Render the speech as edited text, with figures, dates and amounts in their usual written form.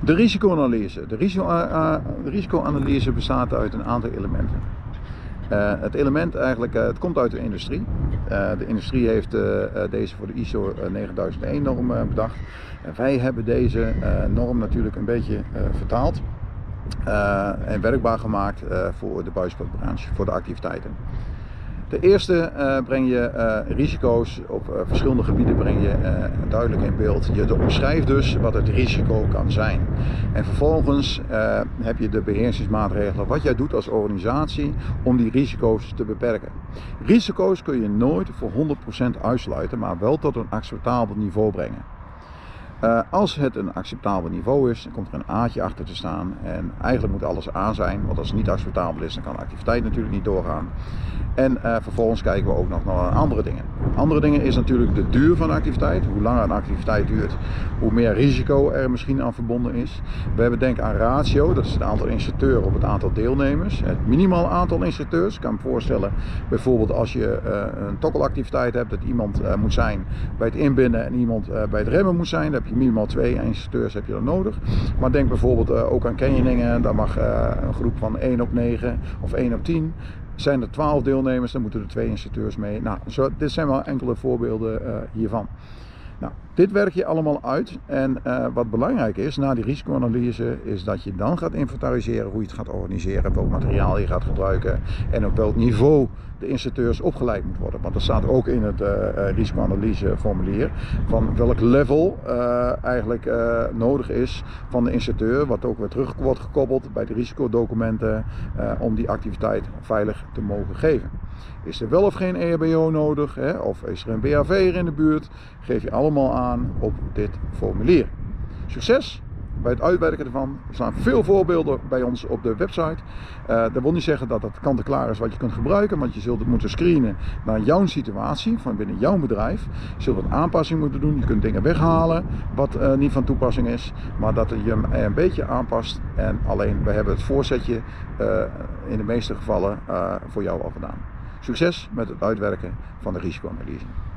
De risicoanalyse. De risicoanalyse bestaat uit een aantal elementen. Het element eigenlijk, het komt uit de industrie. De industrie heeft deze voor de ISO 9001 norm bedacht. En wij hebben deze norm natuurlijk een beetje vertaald en werkbaar gemaakt voor de buitensportbranche, voor de activiteiten. Ten eerste breng je risico's op verschillende gebieden duidelijk in beeld. Je omschrijft dus wat het risico kan zijn. En vervolgens heb je de beheersingsmaatregelen wat jij doet als organisatie om die risico's te beperken. Risico's kun je nooit voor 100% uitsluiten, maar wel tot een acceptabel niveau brengen. Als het een acceptabel niveau is, dan komt er een A'tje achter te staan. En eigenlijk moet alles A zijn, want als het niet acceptabel is, dan kan de activiteit natuurlijk niet doorgaan. En vervolgens kijken we ook nog naar andere dingen. Andere dingen is natuurlijk de duur van de activiteit. Hoe langer een activiteit duurt, hoe meer risico er misschien aan verbonden is. We hebben denk aan ratio, dat is het aantal instructeurs op het aantal deelnemers. Het minimaal aantal instructeurs. Ik kan me voorstellen, bijvoorbeeld als je een tokkelactiviteit hebt, dat iemand moet zijn bij het inbinden en iemand bij het remmen moet zijn. Dan heb je minimaal 2 instructeurs heb je dan nodig. Maar denk bijvoorbeeld ook aan canyoningen. Dan mag een groep van 1 op 9 of 1 op 10. Zijn er 12 deelnemers, dan moeten er 2 instructeurs mee. Nou, dit zijn wel enkele voorbeelden hiervan. Nou, dit werk je allemaal uit en wat belangrijk is na die risicoanalyse is dat je dan gaat inventariseren hoe je het gaat organiseren, welk materiaal je gaat gebruiken en op welk niveau de instructeurs opgeleid moet worden. Want dat staat ook in het risicoanalyseformulier van welk level eigenlijk nodig is van de instructeur, wat ook weer terug wordt gekoppeld bij de risicodocumenten om die activiteit veilig te mogen geven. Is er wel of geen EHBO nodig, hè? Of is er een BHV'er in de buurt, geef je allemaal aan op dit formulier. Succes bij het uitwerken ervan. Er staan veel voorbeelden bij ons op de website. Dat wil niet zeggen dat het kant-en-klaar is wat je kunt gebruiken, want je zult het moeten screenen naar jouw situatie van binnen jouw bedrijf. Je zult wat aanpassingen moeten doen. Je kunt dingen weghalen wat niet van toepassing is, maar dat je hem een beetje aanpast. En alleen, we hebben het voorzetje in de meeste gevallen voor jou al gedaan. Succes met het uitwerken van de risicoanalyse.